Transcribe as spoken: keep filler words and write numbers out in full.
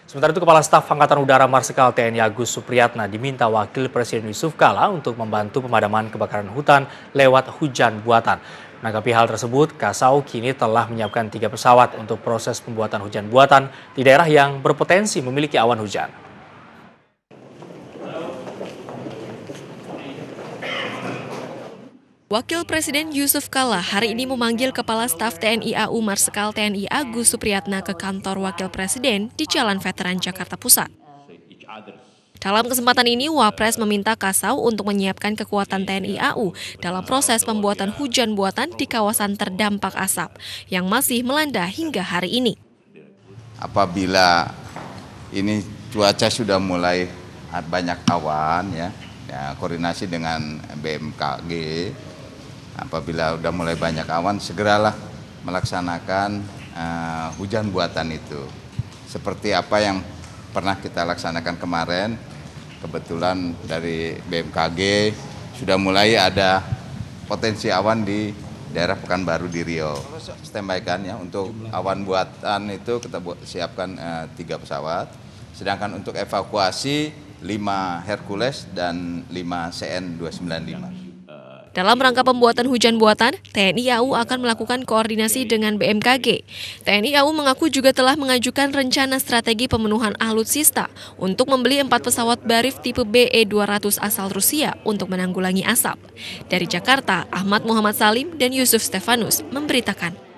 Sementara itu, Kepala Staf Angkatan Udara Marsikal T N I Agus Supriyatna diminta Wakil Presiden Yusuf Kala untuk membantu pemadaman kebakaran hutan lewat hujan buatan. Menanggapi hal tersebut, Kasau kini telah menyiapkan tiga pesawat untuk proses pembuatan hujan buatan di daerah yang berpotensi memiliki awan hujan. Wakil Presiden Yusuf Kala hari ini memanggil Kepala Staf T N I A U Marsikal T N I Agus Supriyatna ke kantor Wakil Presiden di Jalan Veteran Jakarta Pusat. Dalam kesempatan ini, Wapres meminta Kasau untuk menyiapkan kekuatan T N I A U dalam proses pembuatan hujan buatan di kawasan terdampak asap yang masih melanda hingga hari ini. Apabila ini cuaca sudah mulai banyak awan, ya, ya koordinasi dengan B M K G. Apabila sudah mulai banyak awan, segeralah melaksanakan uh, hujan buatan itu. Seperti apa yang pernah kita laksanakan kemarin, kebetulan dari B M K G sudah mulai ada potensi awan di daerah Pekanbaru di Riau. Standby kan ya, untuk awan buatan itu kita buat, siapkan uh, tiga pesawat, sedangkan untuk evakuasi lima Hercules dan lima C N dua sembilan lima. Dalam rangka pembuatan hujan buatan, T N I A U akan melakukan koordinasi dengan B M K G. T N I A U mengaku juga telah mengajukan rencana strategi pemenuhan alutsista untuk membeli empat pesawat Barif tipe B E dua ratus asal Rusia untuk menanggulangi asap. Dari Jakarta, Ahmad Muhammad Salim dan Yusuf Stefanus memberitakan.